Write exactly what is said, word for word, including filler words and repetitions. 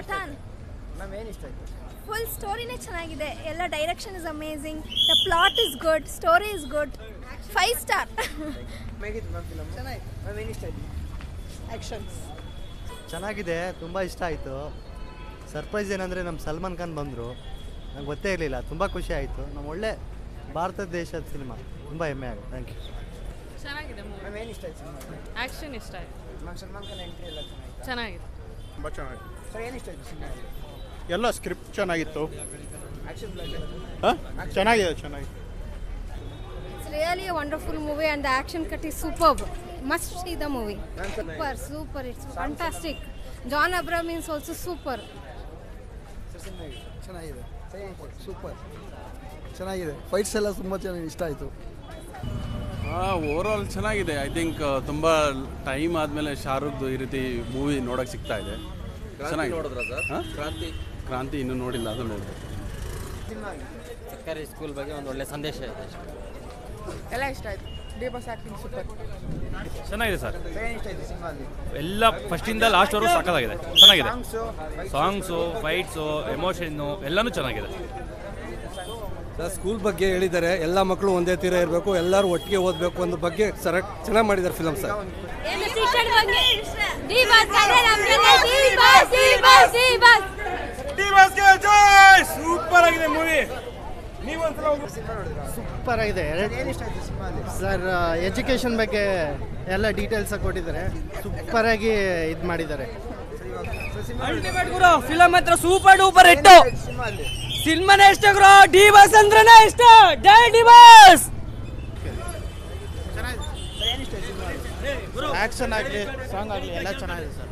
Pataan. Ma'am, ಏನು ಇಷ್ಟ ಆಯ್ತು? Full storyನೇ ಚೆನ್ನಾಗಿದೆ. ಎಲ್ಲ direction is amazing. The plot is good. Story is good. Five star. ಹೇಗಿತ್ತು ಮ್ಯಾಮ್ ಫಿಲಮ್? ಚೆನ್ನಾಗಿತ್ತು. ಮ್ಯಾಮ್ ಏನು ಇಷ್ಟ ಆಯ್ತು? ಆ್ಯಕ್ಷನ್ಸ್ ಚೆನ್ನಾಗಿದೆ, ತುಂಬ ಇಷ್ಟ ಆಯಿತು. ಸರ್ಪ್ರೈಸ್ ಏನಂದರೆ ನಮ್ಮ ಸಲ್ಮಾನ್ ಖಾನ್ ಬಂದರು, ನಂಗೆ ಗೊತ್ತೇ ಇರಲಿಲ್ಲ, ತುಂಬ ಖುಷಿ ಆಯಿತು. ನಮ್ಮ ಒಳ್ಳೆ ಭಾರತ ದೇಶದ ಸಿನಿಮಾ, ತುಂಬ ಹೆಮ್ಮೆ ಆಗುತ್ತೆ. Thank you. ಚೆನ್ನಾಗಿದೆ ಮೂವಿ. ಮ್ಯಾಮ್ ಏನು ಇಷ್ಟ ಆಯ್ತು ಸಿನಿಮಾ? ಆ್ಯಕ್ಷನ್ ಇಷ್ಟ ಆಯಿತು. ಮ್ಯಾಮ್ ಸಲ್ಮಾನ್ ಖಾನ್ ಎಂಟ್ರಿ ಎಲ್ಲ ಚೆನ್ನಾಗಿತ್ತು. ಚೆನ್ನಾಗಿದೆ. ತುಂಬ ಚೆನ್ನಾಗಿದೆ. ಸರ್ ಏನು ಇಷ್ಟ ಆಯ್ತು ಸಿನಿಮಾ? ಎಲ್ಲ ಸ್ಕ್ರಿಪ್ಟ್ ಚೆನ್ನಾಗಿತ್ತು. ಆ್ಯಕ್ಷನ್ ಬ್ಲಾಕ್ ಹಾಂ ಚೆನ್ನಾಗಿದೆ ಚೆನ್ನಾಗಿದೆ. It's really a wonderful movie and the action cut is superb. Must see the movie. Super, super. It's fantastic. John Abraham is also super. ಚೆನ್ನಾಗಿದೆ, ಸೂಪರ್ ಚೆನ್ನಾಗಿದೆ. ಫೈಟ್ಸ್ ಎಲ್ಲ ತುಂಬ ಚೆನ್ನಾಗಿ ಇಷ್ಟ ಆಯಿತು. ಓವರ್ ಆಲ್ ಚೆನ್ನಾಗಿದೆ. ಐ ಥಿಂಕ್ ತುಂಬ ಟೈಮ್ ಆದಮೇಲೆ ಶಾರುಖ್ದು ಈ ರೀತಿ ಮೂವಿ ನೋಡೋಕ್ಕೆ ಸಿಗ್ತಾ ಇದೆ. ಚೆನ್ನಾಗಿ ನೋಡಿದ್ರ ಸರ್? ಹಾಂ ಕ್ರಾಂತಿ ಕ್ರಾಂತಿ ಇನ್ನೂ ನೋಡಿಲ್ಲ, ಅದು ನೋಡಿದೆ. ಸರ್ಕಾರಿ ಸ್ಕೂಲ್ ಬಗ್ಗೆ ಒಂದು ಒಳ್ಳೆ ಸಂದೇಶ ಇದೆ. ಎಲ್ಲ ಇಷ್ಟ ಆಯಿತು. DBoss acting super. ಚೆನ್ನಾಗಿದೆ ಸರ್. ಏನು ಇಷ್ಟ ಆಯ್ತು ಸಿನಿಮಾದಲ್ಲಿ? ಎಲ್ಲ ಫಸ್ಟಿಂದ ಲಾಸ್ಟ್ವರೆಗೂ ಸಾಕಾಗಿದೆ, ಚೆನ್ನಾಗಿದೆ. ಸಾಂಗ್ಸು, ಫೈಟ್ಸು, ಎಮೋಷನ್ನು ಎಲ್ಲನೂ ಚೆನ್ನಾಗಿದೆ ಸರ್. ಸ್ಕೂಲ್ ಬಗ್ಗೆ ಹೇಳಿದ್ದಾರೆ, ಎಲ್ಲ ಮಕ್ಕಳು ಒಂದೇ ತೀರ ಇರಬೇಕು, ಎಲ್ಲರೂ ಒಟ್ಟಿಗೆ ಓದಬೇಕು ಅನ್ನೋ ಬಗ್ಗೆ ಸರ್ ಚೆನ್ನಾಗಿ ಮಾಡಿದ್ದಾರೆ ಫಿಲಮ್ ಸರ್. ಸೂಪರ್ ಆಗಿದೆ ಮೂವಿ. ಸೂಪರ್ ಆಗಿದೆ. ಏನು ಇಷ್ಟ ಆಯ್ತು ಸಿನಿಮಾದಲ್ಲಿ? ಸರ್, ಎಜುಕೇಷನ್ ಬಗ್ಗೆ ಎಲ್ಲ ಡೀಟೇಲ್ಸ್ ಕೊಟ್ಟಿದ್ದಾರೆ, ಸೂಪರಾಗಿ ಇದು ಮಾಡಿದ್ದಾರೆ. ಫಿಲಮ್ ಹತ್ರ ಸೂಪರ್ ಡೂಪರ್ ಹಿಟ್ಟು. ಸಿನಿಮಾದಲ್ಲಿ ಸಿನಿಮಾನೇ ಇಷ್ಟ ಗುರು. DBoss ಅಂದ್ರೇನೆ ಇಷ್ಟ. ಜೈ DBoss. ಏನು ಇಷ್ಟ ಆಯ್ತು ಸಿನಿಮಾದಲ್ಲಿ? ಆ್ಯಕ್ಷನ್ ಆಗಲಿ, ಸಾಂಗ್ ಆಗಲಿ ಎಲ್ಲ ಚೆನ್ನಾಗಿದೆ ಸರ್.